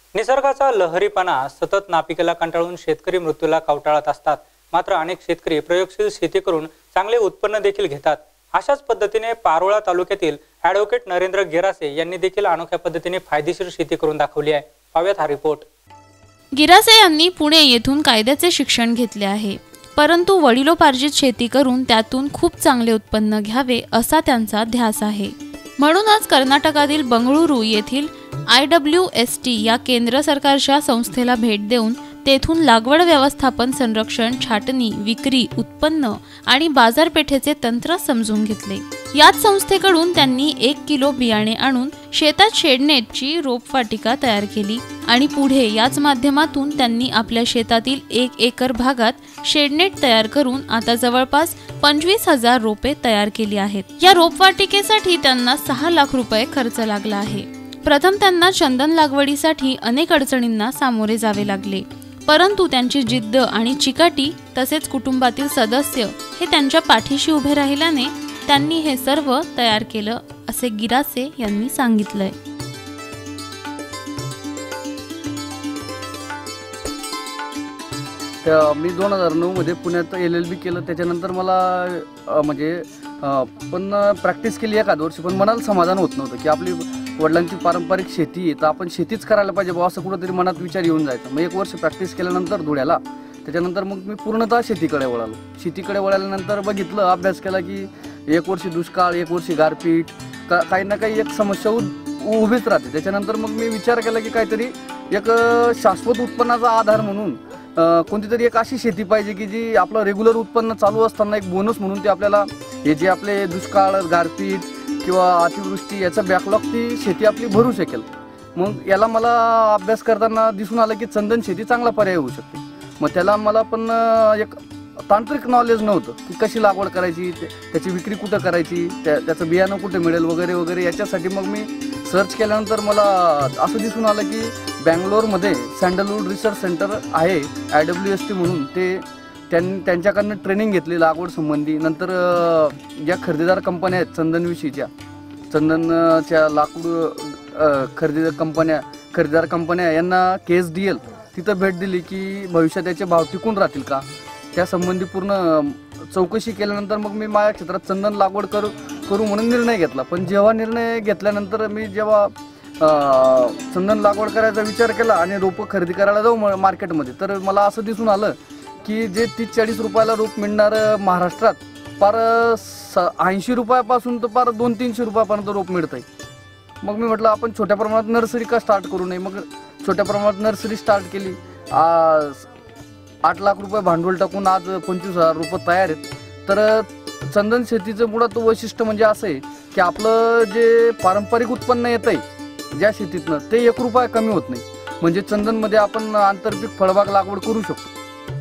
निसर्गाचा लहरीपणा सतत नापिकेला कंटाळून शेतकरी मृत्यूला कवटाळत असतात। मात्र अनेक शेतकरी प्रयोगशील शेती करून चांगले उत्पन्न देखील घेतात। अशाच पद्धतीने पारोळा तालुक्यातील ॲडव्होकेट नरेंद्र गिरासे यांनी देखील अनोख्या पद्धतीने फायदेशीर शेती करून दाखवली आहे। पाहूयात हा रिपोर्ट। गिरासे यांनी पुणे येथून कायद्याचे शिक्षण घेतले आहे, परंतु वडिलोपार्जित शेती करून त्यातून खूप चांगले उत्पन्न घ्यावे असा त्यांचा ध्यास आहे। म्हणूनच कर्नाटकातील बंगळुरू येथील IWST या केंद्र सरकारच्या संस्थेला भेट देऊन तेथून लागवड व्यवस्थापन, संरक्षण, छाटणी, विक्री, उत्पन्न आणि बाजारपेठेचे तंत्र समजून घेतले। याच संस्थेकडून त्यांनी 1 किलो बियाणे आणून शेतात शेडनेटची रोपवाटिका तयार केली आणि पुढे याच माध्यमातून त्यांनी आपल्या शेतातील 1 एकर भागात शेडनेट तयार करून आता जवळपास 25,000 रोपे तयार केली आहेत। या रोपवाटिकेसाठी त्यांना 6 लाख रुपये खर्च लागला आहे। प्रथम त्यांना चंदन लागवडीसाठी अनेक अडचणींना सामोरे जावे लागले, परंतु त्यांची जिद्द आणि चिकाटी तसेच कुटुंबातील सदस्य हे त्यांच्या पाठीशी उभे राहिल्याने त्यांनी हे सर्व तयार केलं, असे गिरासे यांनी सांगितलंय। मी 2009 मध्ये पुण्यात LLB केलं। त्याच्यानंतर मला पण प्रॅक्टिस केली 1 वर्ष, पण मनाला समाधान होत नव्हतं की आपली वडिलांची पारंपरिक शेती आहे तर आपण शेतीच करायला पाहिजे बा, असं कुठंतरी मनात विचार येऊन जायचा। मग 1 वर्ष प्रॅक्टिस केल्यानंतर धुळ्याला, त्याच्यानंतर मग मी पूर्णतः शेतीकडे वळालो। शेतीकडे वळाल्यानंतर बघितलं, अभ्यास केला की 1 वर्ष दुष्काळ, 1 वर्ष गारपीट, काही ना काही एक समस्या उभीच राहते। त्याच्यानंतर मग मी विचार केला की काहीतरी एक शाश्वत उत्पन्नाचा आधार म्हणून कोणती तरी एक अशी शेती पाहिजे की जी आपलं रेग्युलर उत्पन्न चालू असताना एक बोनस म्हणून ते आपल्याला हे जे आपले दुष्काळ, गारपीट किंवा अतिवृष्टी याचा बॅकलॉग ती शेती आपली भरू शकेल। मग याला मला अभ्यास करताना दिसून आलं की चंदन शेती चांगला पर्याय होऊ शकते। मग त्याला मला पण एक तांत्रिक नॉलेज नव्हतं की कशी लागवड करायची, त्याची विक्री कुठं करायची, त्याचं बियाणं कुठं मिळेल वगैरे वगैरे। याच्यासाठी मग मी सर्च केल्यानंतर मला असं दिसून आलं की बँगलोरमध्ये सँडलवूड रिसर्च सेंटर आहे IWST म्हणून, त्यांच्याकडनं ट्रेनिंग घेतली लागवड संबंधी। नंतर ज्या खरेदीदार कंपन्या आहेत चंदनविषयीच्या, चंदनच्या लाकूड खरेदीदार कंपन्या यांना KSDL तिथं भेट दिली की भविष्यात त्याचे भाव टिकून राहतील का, त्या संबंधी पूर्ण चौकशी केल्यानंतर मग मी माझ्या क्षेत्रात चंदन लागवड करू म्हणून निर्णय घेतला। पण जेव्हा निर्णय घेतल्यानंतर मी जेव्हा चंदन लागवड करायचा विचार केला आणि रोपं खरेदी करायला जाऊ मार्केटमध्ये, तर मला असं दिसून आलं की जे 30-40 रुपयाला रोप मिळणार महाराष्ट्रात पार 80 रुपयापासून तर पार 200-300 रुपयापर्यंत रोप मिळत आहे। मग मी म्हटलं आपण छोट्या प्रमाणात नर्सरी का स्टार्ट करू नये। मग छोट्या प्रमाणात नर्सरी स्टार्ट केली। 8 लाख रुपये भांडवल टाकून आज 25,000 रुपये तयार आहेत। तर चंदन शेतीचं मुळात वैशिष्ट्य म्हणजे असं आहे की आपलं जे पारंपरिक उत्पन्न येत आहे ज्या शेतीतनं ते 1 रुपया कमी होत नाही। म्हणजे चंदनमध्ये आपण आंतरपीक फळबाग लागवड करू शकतो।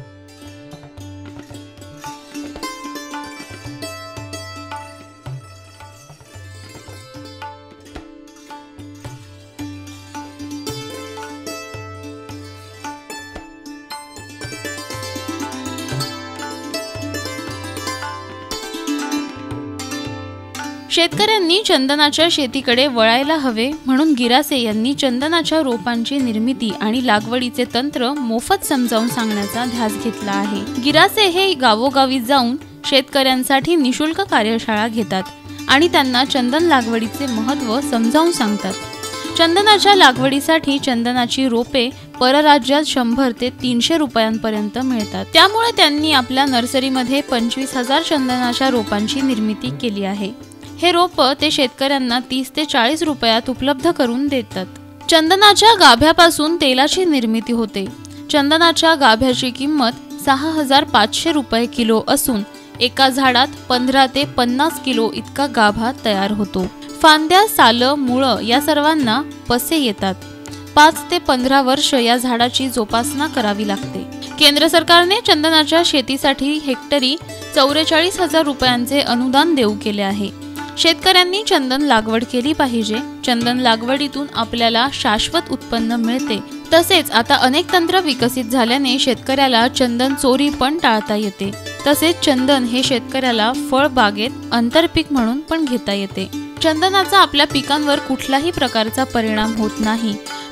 शेतकऱ्यांनी चंदनाच्या शेतीकडे वळायला हवे, म्हणून गिरासे यांनी चंदनाच्या रोपांची निर्मिती आणि लागवडीचे तंत्र मोफत समजावून सांगण्याचा ध्यास घेतला आहे। गिरासे हे गावोगावी जाऊन शेतकऱ्यांसाठी निशुल्क कार्यशाळा घेतात आणि त्यांना चंदन लागवडीचे महत्त्व समजावून सांगतात। चंदनाच्या लागवडीसाठी चंदनाची रोपे परराज्यात 100 ते 300 रुपयांपर्यंत मिळतात। त्यामुळे त्यांनी आपल्या नर्सरीमध्ये 25,000 चंदनाच्या रोपांची निर्मिती केली आहे। हे रोप ते शेतकऱ्यांना 30 ते 40 रुपयात उपलब्ध करून देतात। चंदनाच्या गाभ्यापासून तेलाची निर्मिती होते। चंदनाच्या गाभ्याची किंमत 6,500 रुपये किलो असून एका झाडात 15 ते 50 किलो इतका गाभा तयार होतो। फांद्या, सालं, मुळं या सर्वांना पसे येतात। 5 ते 15 वर्ष या झाडाची जोपासना करावी लागते। केंद्र सरकारने चंदनाच्या शेतीसाठी हेक्टरी 44,000 रुपयांचे अनुदान देऊ केले आहे। शेतकऱ्यांनी चंदन लागवड केली पाहिजे। चंदन लागवडीतून आपल्याला शाश्वत उत्पन्न मिळते। तसेच आता अनेक तंत्र विकसित झाल्याने शेतकऱ्याला चंदन चोरी पण टाळता येते। तसेच चंदन हे शेतकऱ्याला फळबागेत आंतरपीक म्हणून पण घेता येते। चंदनाचा आपल्या पिकांवर कुठल्याही प्रकारचा परिणाम होत नाही,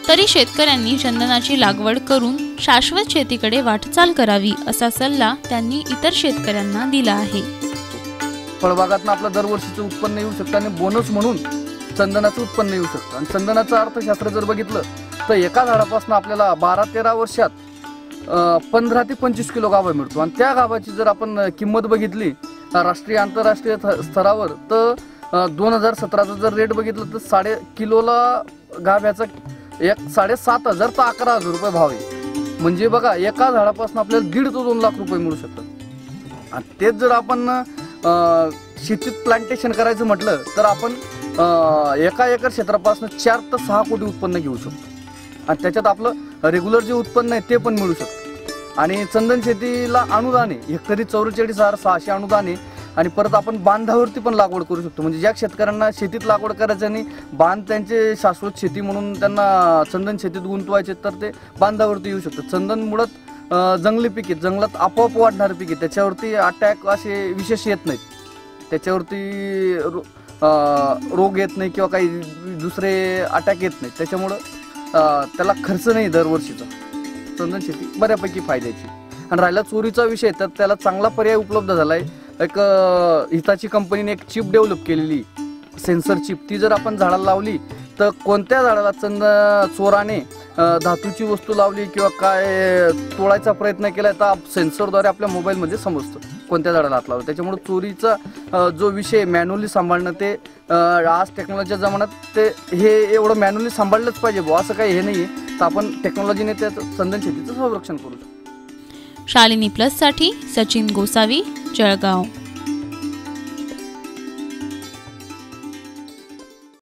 तरी शेतकऱ्यांनी चंदनाची लागवड करून शाश्वत शेतीकडे वाटचाल करावी असा सल्ला त्यांनी इतर शेतकऱ्यांना दिला आहे. फळबागातनं आपलं दरवर्षीचं उत्पन्न येऊ शकतं आणि बोनस म्हणून चंदनाचं उत्पन्न येऊ शकतं. आणि चंदनाचं अर्थशास्त्र जर बघितलं तर एका झाडापासून आपल्याला 12-13 वर्षात 15 ते 25 किलो गाभा मिळतो. आणि त्या गाभाची जर आपण किंमत बघितली राष्ट्रीय आंतरराष्ट्रीय स्तरावर तर 2017चा जर रेट बघितलं तर 1.5 किलोला गाभ्याचा 7,500 ते 11,000 रुपये भाव आहे. म्हणजे बघा एका झाडापासून आपल्याला 1.5 ते 2 लाख रुपये मिळू शकतात. आणि तेच जर आपण शेतीत प्लांटेशन करायचं म्हटलं तर आपण एका एकर क्षेत्रापासून 4 ते 6 कोटी उत्पन्न घेऊ शकतो. आणि त्याच्यात आपलं रेग्युलर जे उत्पन्न आहे ते पण मिळू शकतं. आणि चंदन शेतीला अनुदान आहे हेक्टरी 44,600 अनुदान आहे. आणि परत आपण बांधावरती पण लागवड करू शकतो. म्हणजे ज्या शेतकऱ्यांना शेतीत लागवड करायचं आणि बांध त्यांचे शाश्वत शेती म्हणून त्यांना चंदन शेतीत गुंतवायचे तर ते बांधावरती येऊ शकतं. चंदन मुळात जंगली पीक आहे, जंगलात आपोआप वाढणारे पीक आहे. त्याच्यावरती अटॅक असे विशेष येत नाहीत, त्याच्यावरती रोग येत नाही किंवा काही दुसरे अटॅक येत नाहीत. त्याच्यामुळं त्याला खर्च नाही दरवर्षीचा. चंदन शेती बऱ्यापैकी फायद्याची. आणि राहिला चोरीचा विषय तर त्याला चांगला पर्याय उपलब्ध झाला आहे. एक हिताची कंपनीने एक चिप डेव्हलप केलेली सेन्सर चिप, ती जर आपण झाडाला लावली तर कोणत्या झाडाला चोराने धातूची वस्तू लावली किंवा काय तोडायचा प्रयत्न केला तर सेन्सरद्वारे आपल्या मोबाईलमध्ये समजतं कोणत्या झाडाला हात लावलं. त्याच्यामुळे चोरीचा जो विषय मॅन्युअली सांभाळणं ते आज टेक्नॉलॉजीच्या जमान्यात ते हे एवढं मॅन्युअली सांभाळलंच पाहिजे बुवा असं काही हे नाही आहे. तर आपण टेक्नॉलॉजीने त्याचं चंदन शेतीचं संरक्षण करू शकतो. शालिनी प्लससाठी सचिन गोसावी, जळगाव.